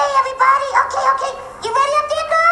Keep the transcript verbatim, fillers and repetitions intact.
Okay, everybody. Okay, okay. You ready up there, girl?